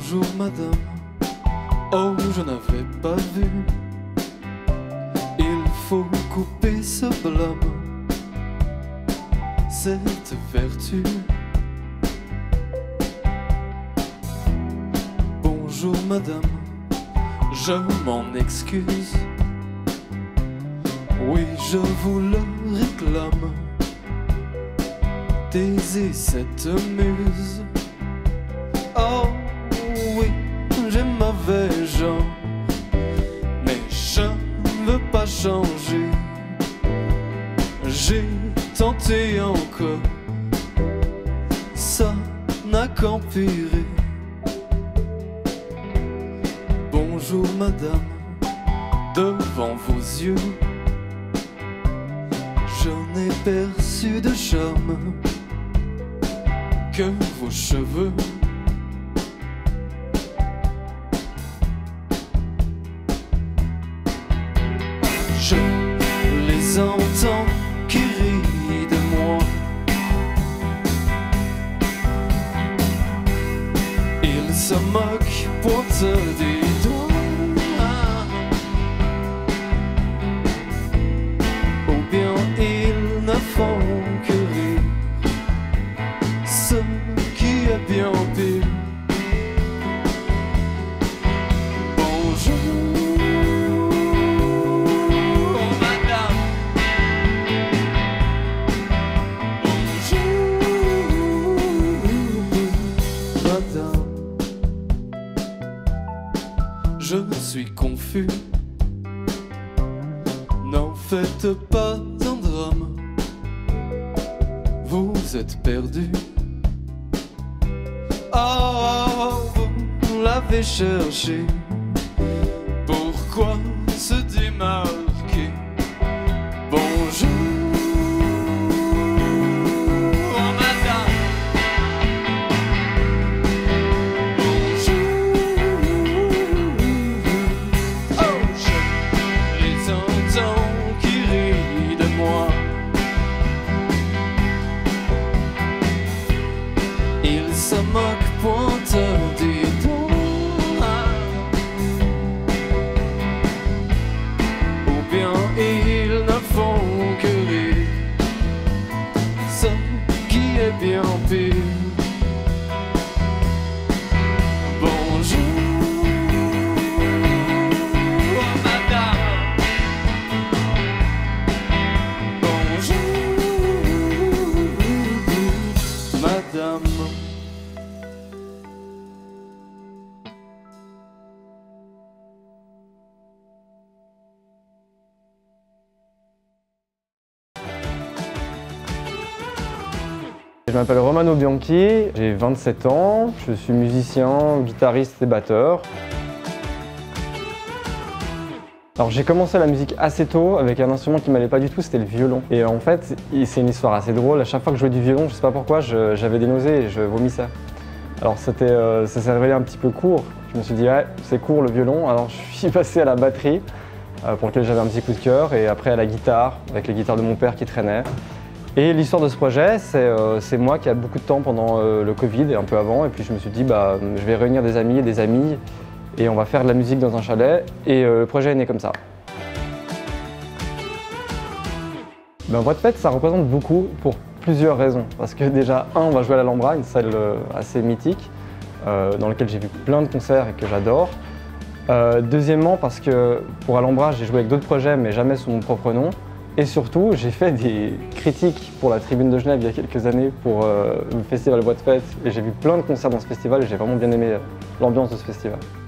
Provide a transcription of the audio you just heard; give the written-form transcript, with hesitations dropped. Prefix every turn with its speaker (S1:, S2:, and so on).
S1: Bonjour madame, oh je n'avais pas vu. Il faut couper ce blâme, cette vertu. Bonjour madame, je m'en excuse. Oui, je vous le réclame. Taisez cette muse. Oh oui, j'ai mauvais genre, mais je ne veux pas changer. J'ai tenté encore, ça n'a qu'empiré. Bonjour madame, devant vos yeux, je n'ai perçu de charme que vos cheveux. Je les entends qui rient de moi. Ils se moquent, pointent des doigts. Ou bien ils ne font que rire, ce qui est bien pire. Je suis confus, n'en faites pas un drame, vous êtes perdu. Oh, vous l'avez cherché, pourquoi se démarquer? Bonjour. Ils se moquent, pointent des doigts. Ou bien ils ne font que rire, ce qui est bien pire. Bonjour. Madame.
S2: Je m'appelle Romano Bianchi, j'ai 27 ans, je suis musicien, guitariste et batteur. Alors j'ai commencé la musique assez tôt avec un instrument qui m'allait pas du tout, c'était le violon. Et en fait, c'est une histoire assez drôle, à chaque fois que je jouais du violon, je sais pas pourquoi, j'avais des nausées et je vomissais. Alors ça s'est révélé un petit peu court, je me suis dit ouais, c'est court le violon, alors je suis passé à la batterie, pour lequel j'avais un petit coup de cœur, et après à la guitare, avec les guitares de mon père qui traînaient. Et l'histoire de ce projet, c'est moi qui a beaucoup de temps pendant le Covid et un peu avant, et puis je me suis dit bah, je vais réunir des amis et des amies et on va faire de la musique dans un chalet, et le projet est né comme ça. Ben, Voix de fête, ça représente beaucoup pour plusieurs raisons. Parce que déjà, on va jouer à l'Alhambra, une salle assez mythique, dans laquelle j'ai vu plein de concerts et que j'adore. Deuxièmement, parce que pour Alhambra, j'ai joué avec d'autres projets, mais jamais sous mon propre nom. Et surtout, j'ai fait des critiques pour la Tribune de Genève il y a quelques années pour le festival Voix de fête. Et j'ai vu plein de concerts dans ce festival et j'ai vraiment bien aimé l'ambiance de ce festival.